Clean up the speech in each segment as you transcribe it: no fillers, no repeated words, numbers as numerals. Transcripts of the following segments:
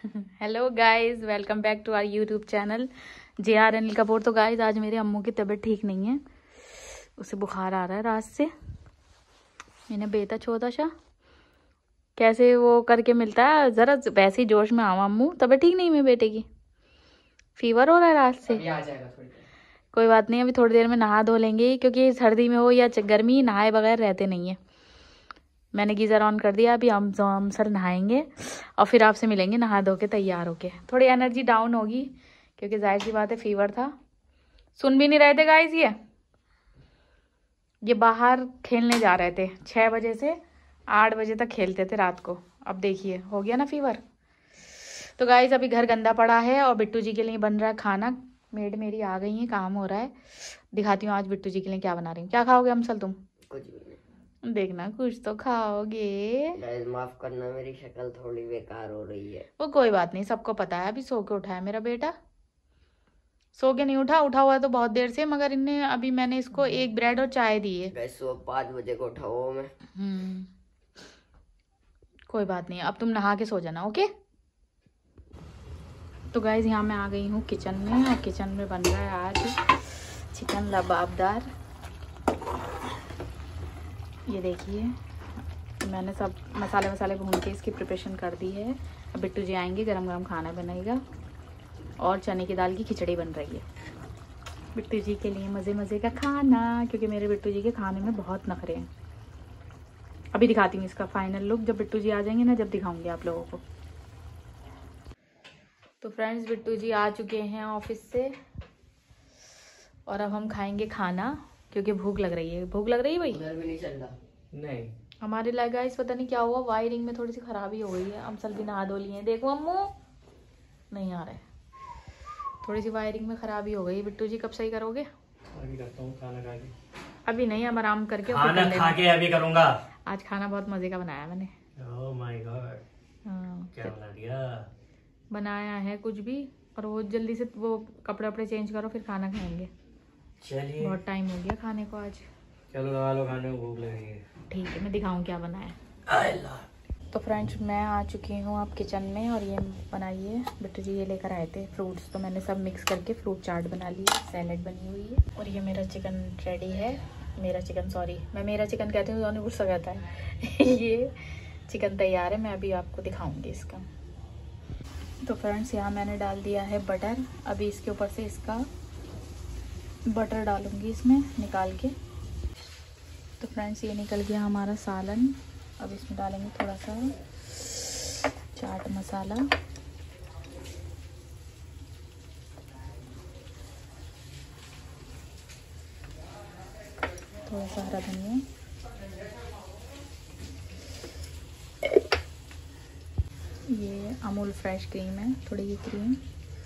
Hello guys, welcome back to our YouTube channel JR Anil Kapoor. तो guys आज मेरे अम्मू की तबीयत ठीक नहीं है, उसे बुखार आ रहा है रात से। मैंने बेटा छोटा सा कैसे वो करके मिलता है, जरा वैसे ही जोश में आओ अम्मू। तबीयत ठीक नहीं है मेरे बेटे की, फीवर हो रहा है रात से। आ जाएगा थोड़ी देर। कोई बात नहीं, अभी थोड़ी देर में नहा धो लेंगे, क्योंकि सर्दी में हो या गर्मी नहाए बगैर रहते नहीं है। मैंने गीज़र ऑन कर दिया, अभी हम सर नहाएंगे और फिर आपसे मिलेंगे नहा धो के तैयार होके। थोड़ी एनर्जी डाउन होगी क्योंकि जाहिर सी बात है फीवर था। सुन भी नहीं रहे थे गाइस, ये बाहर खेलने जा रहे थे 6 बजे से 8 बजे तक खेलते थे रात को। अब देखिए हो गया ना फीवर। तो गाइस अभी घर गंदा पड़ा है और बिट्टू जी के लिए बन रहा है खाना। मेड मेरी आ गई है, काम हो रहा है। दिखाती हूँ आज बिट्टू जी के लिए क्या बना रही हूँ। क्या खाओगे अमसल तुम? कुछ भी नहीं। देखना कुछ तो खाओगे। गाइस माफ करना, मेरी शक्ल थोड़ी बेकार हो रही है। वो कोई बात नहीं, सबको पता है। अभी सो के उठा है मेरा बेटा, सो के नहीं उठा हुआ है तो बहुत देर से, मगर इनने अभी मैंने इसको एक ब्रेड और चाय दी है। गाइस सुबह 5 बजे को उठा हुआ मैं। कोई बात नहीं, अब तुम नहा के सो जाना, ओके। तो गाइज यहाँ मैं आ गई हूँ किचन में, और किचन में बन रहा है आज चिकन लबाबदार। ये देखिए मैंने सब मसाले भून के इसकी प्रिपरेशन कर दी है। अब बिट्टू जी आएंगे, गरम गरम खाना बनेगा और चने की दाल की खिचड़ी बन रही है बिट्टू जी के लिए। मज़े मज़े का खाना, क्योंकि मेरे बिट्टू जी के खाने में बहुत नखरे हैं। अभी दिखाती हूँ इसका फाइनल लुक, जब बिट्टू जी आ जाएंगे ना, जब दिखाऊंगी आप लोगों को। तो फ्रेंड्स बिट्टू जी आ चुके हैं ऑफिस से और अब हम खाएंगे खाना, क्योंकि भूख लग रही है। भूख लग रही है भाई? उधर भी नहीं चल रहा। नहीं, हमारे लगा इस पता नहीं क्या हुआ, वायरिंग में थोड़ी सी खराबी हो गई है। अमसल भी नहा धो लिए हैं, देखो अम्मू नहीं आ रहे। थोड़ी सी वायरिंग में खराबी हो गई। बिट्टू जी कब सही करोगे? अभी करता हूँ खाना खा के। अभी नहीं, हम आराम करके खाना खा के अभी करूँगा। आज खाना बहुत मजे का बनाया मैंने। ओह माय गॉड, क्या बना दिया? बनाया है कुछ भी, और वो जल्दी से वो कपड़े वपड़े चेंज करो फिर खाना खाएंगे। चलिए बहुत टाइम हो गया खाने को आज। चलो लगा लो, खाने को भूख लगी है। ठीक है, मैं दिखाऊं क्या बनाया। तो फ्रेंड्स मैं आ चुकी हूँ आप किचन में, और ये बनाइए बिट्टू जी ये लेकर आए थे फ्रूट्स, तो मैंने सब मिक्स करके फ्रूट चाट बना ली है। सैलेड बनी हुई है, और ये मेरा चिकन रेडी है। मेरा चिकन कहती हूँ, दोनों गुस्सा कहता है ये चिकन तैयार है, मैं अभी आपको दिखाऊंगी इसका। तो फ्रेंड्स यहाँ मैंने डाल दिया है बटर। अभी इसके ऊपर से इसका बटर डालूंगी इसमें निकाल के। तो फ्रेंड्स ये निकल गया हमारा सालन। अब इसमें डालेंगे थोड़ा सा चाट मसाला, थोड़ा सा हरा धनिया, ये अमूल फ्रेश क्रीम है, थोड़ी ये क्रीम,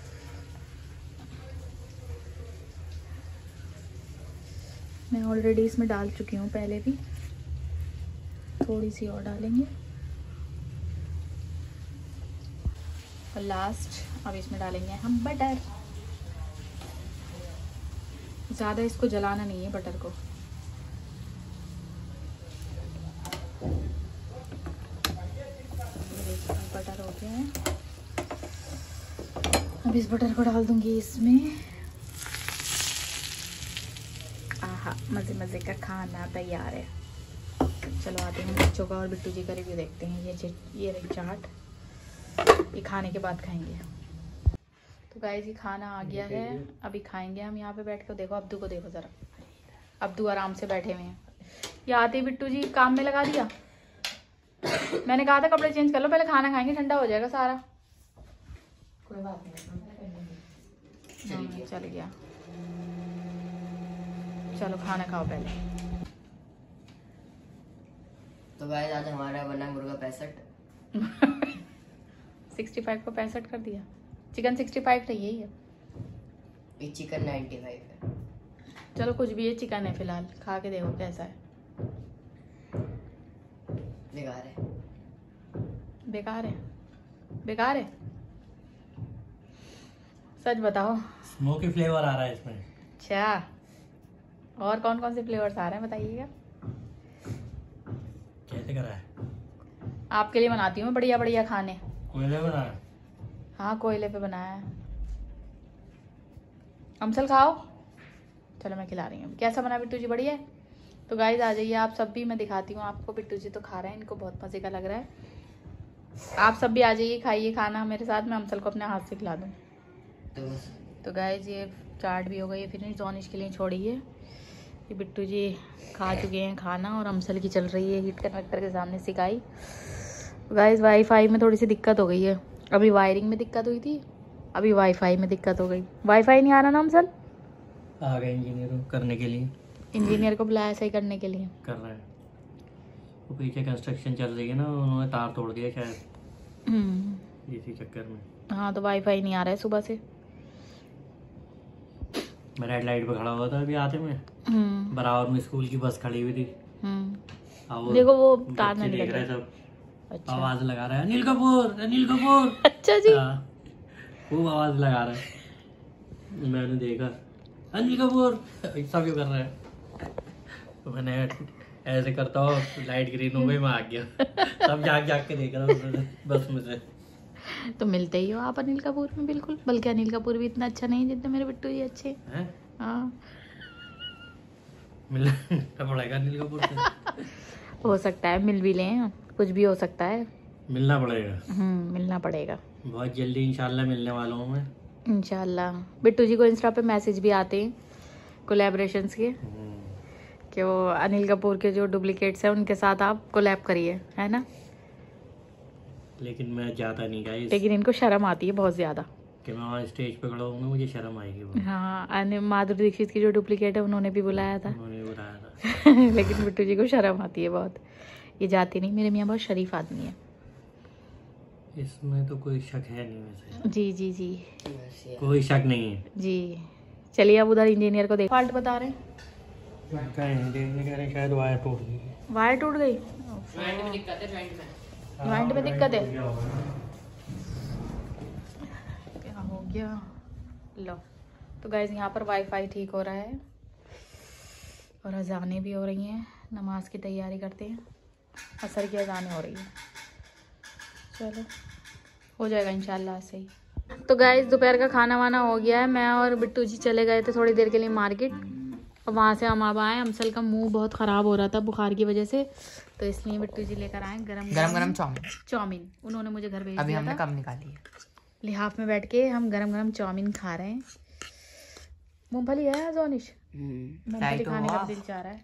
मैं ऑलरेडी इसमें डाल चुकी हूँ पहले भी। थोड़ी सी और डालेंगे, और लास्ट अब इसमें डालेंगे हम बटर। ज़्यादा इसको जलाना नहीं है बटर को। बटर हो गया है, अब इस बटर को डाल दूंगी इसमें। आहा, मज़े मज़े का खाना तैयार है। चलो आते हैं बच्चों का और बिट्टू जी का रिव्यू देखते हैं। ये रही चाट, ये खाने के बाद खाएंगे। तो गाइस ये खाना आ गया है, अभी खाएंगे हम यहाँ पे बैठ कर। देखो अब्दू को, देखो ज़रा, अब्दू आराम से बैठे हुए हैं। ये आते ही बिट्टू जी काम में लगा दिया। मैंने कहा था कपड़े चेंज कर लो, पहले खाना खाएंगे, ठंडा हो जाएगा सारा। कोई बात नहीं, चल गया। चलो खाना खाओ पहले। तो गाइस आज हमारा बना मुर्गा 65 65 को 65 कर दिया। चिकन 65 था, यही है। ये चिकन 95 है। चलो कुछ भी, ये चिकन है फिलहाल, खा के देखो कैसा है। बेकार है। बेकार है? बेकार है? सच बताओ। स्मोकी फ्लेवर आ रहा है इसमें। अच्छा, और कौन कौन से फ्लेवर्स आ रहे हैं बताइएगा। कैसे करा है? आपके लिए बनाती हूँ मैं बढ़िया बढ़िया खाने। कोयले बना है? हाँ कोयले पे बनाया है। अमसल खाओ, चलो मैं खिला रही हूँ। कैसा बना बिट्टू जी? बढ़िया है। तो गाइस आ जाइए आप सब भी, मैं दिखाती हूँ आपको। बिट्टू जी तो खा रहे हैं, इनको बहुत मज़े का लग रहा है। आप सब भी आ जाइए, खाइए खाना मेरे साथ, मैं अमसल को अपने हाथ से खिला दूँ। तो गाइस ये चाट भी हो गई है फिनिश, जॉनिश के लिए छोड़ी है। ये बिट्टू जी खा चुके हैं खाना और अमसल की चल रही है हीट कनेक्टर के सामने सिकाई। गाइस वाईफाई में थोड़ी सी दिक्कत हो गई है, अभी वायरिंग में दिक्कत हुई थी, अभी वाईफाई में दिक्कत हो गई। वाईफाई नहीं आ रहा ना अमसल? आ गए इंजीनियर करने के लिए, इंजीनियर को बुलाया सही करने के लिए। कर रहे हैं। वो पीछे कंस्ट्रक्शन चल रही है ना, उन्होंने तार तोड़ दिया शायद इसी चक्कर में। हाँ तो वाईफाई नहीं आ रहा है सुबह से। मैं रेड लाइट पे खड़ा हुआ था अभी आते में, बराबर में स्कूल की बस खड़ी हुई थी। देखो वो तार बच्चे नहीं देख लग रहे रहा। सब, अच्छा। आवाज लगा रहा है अनिल कपूर, अनिल कपूर। अच्छा जी। हाँ, वो आवाज लगा रहा है। मैंने देखा अनिल कपूर सब क्यों कर रहा है, तो मैंने ऐसे करता हूँ, लाइट ग्रीन हो गई, मैं आ गया। सब जाग जाग के देख रहा हूँ बस में से। तो मिलते ही हो आप अनिल कपूर में बिल्कुल, बल्कि अनिल कपूर भी इतना अच्छा नहीं जितने मेरे बिट्टू जी अच्छे हैं। हाँ मिलना पड़ेगा अनिल कपूर से। हो सकता है मिल भी लें, कुछ भी हो सकता है। मिलना पड़ेगा। मिलना पड़ेगा बहुत जल्दी इंशाल्लाह मिलने वाला हूँ मैं। इंशाल्लाह। बिट्टू जी को इंस्टा पे मैसेज भी आते हैं कोलैबोरेशंस के, कि वो अनिल कपूर के जो डुप्लीकेट्स हैं उनके साथ आप कोलैब करिए, है ना। लेकिन मैं जाता नहीं गाइस, लेकिन इनको शर्म आती है बहुत ज्यादा कि मैं वहाँ स्टेज पे खड़ा हूँ, मुझे शर्म आएगी वो। हाँ माधुरी दीक्षित की जो डुप्लीकेट है उन्होंने भी बुलाया था, उन्होंने बुलाया था। लेकिन बिट्टू जी को शर्म आती है बहुत, ये जाती नहीं। मेरे मियाँ बहुत शरीफ आदमी है। इसमें तो कोई शक है नहीं वैसे। जी जी जी कोई शक नहीं है जी। चलिए अब उधर इंजीनियर को देख, फॉल्ट बता रहे हैं। कह रहे शायद वायर टूट गई। वायर टूट गई, ज्वाइंट में दिक्कत है। क्या हो गया? लो तो गाइज यहाँ पर वाईफाई ठीक हो रहा है और अजानें भी हो रही हैं, नमाज की तैयारी करते हैं, असर की अजानें हो रही हैं। चलो हो जाएगा इंशाल्लाह से ही। तो गाइज दोपहर का खाना वाना हो गया है, मैं और बिट्टू जी चले गए थे थोड़ी देर के लिए मार्केट, और वहाँ से हम अब आए। अमसल का मुंह बहुत ख़राब हो रहा था बुखार की वजह से, तो इसलिए बिट्टू जी लेकर आए गरम चाउमीन। उन्होंने मुझे घर भेज दिया था, हमने कब निकाली है। लिहाफ में बैठ के हम गरम गरम चाउमीन खा रहे हैं। मूंगफली है जॉनिश? मूंगफली खाने का दिल चाह रहा है।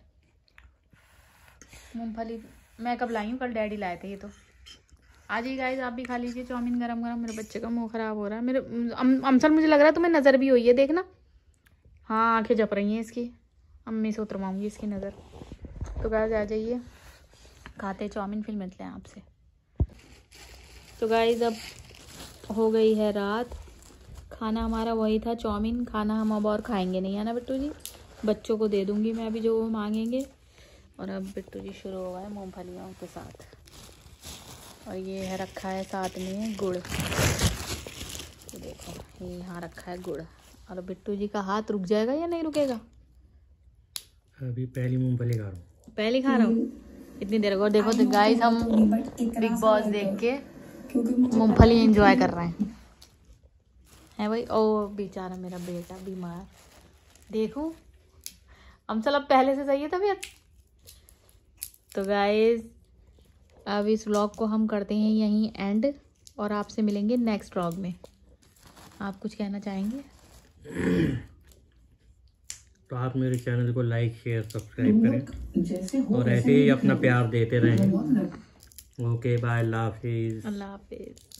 मूंगफली मैं कब लाई हूँ, कल डैडी लाए थे। ये तो आ जाइए गाइस, आप भी खा लीजिए चाउमीन गरम गरम। मेरे बच्चे का मुंह खराब हो रहा है। मेरे अमसल मुझे लग रहा है तुम्हें नज़र भी हुई है, देखना। हाँ आंखें जप रही हैं इसकी, अम्मी से उतरवाऊंगी इसकी नज़र। तो गाइस आ जाइए, खाते चाउमीन, फिर मिलते हैं आपसे। तो गाइस अब हो गई है रात, खाना हमारा वही था चाउमीन। खाना हम अब और खाएंगे नहीं, है ना बिट्टू जी। बच्चों को दे दूंगी मैं अभी जो वो मांगेंगे। और अब बिट्टू जी शुरू हुआ है मूंगफलियों के साथ, और ये है रखा है साथ में गुड़। तो देखो ये यहाँ रखा है गुड़, और बिट्टू जी का हाथ रुक जाएगा या नहीं रुकेगा? अभी पहली मूंगफली खा रहा हूँ। पहली खा रहा हूँ इतनी देर को। देखो तो गाइस हम बिग बॉस देख के मूंगफली एंजॉय कर रहे हैं, है भाई। ओ बेचारा मेरा बेटा बीमार, देखो अमसल अब पहले से सही है तबीयत। तो गाइस अब इस व्लॉग को हम करते हैं यहीं एंड, और आपसे मिलेंगे नेक्स्ट व्लॉग में। आप कुछ कहना चाहेंगे? तो आप मेरे चैनल को लाइक शेयर सब्सक्राइब करें और ऐसे ही अपना प्यार देते रहें। ओके बाय, अल्लाह हाफिज़। अल्लाह हाफिज़।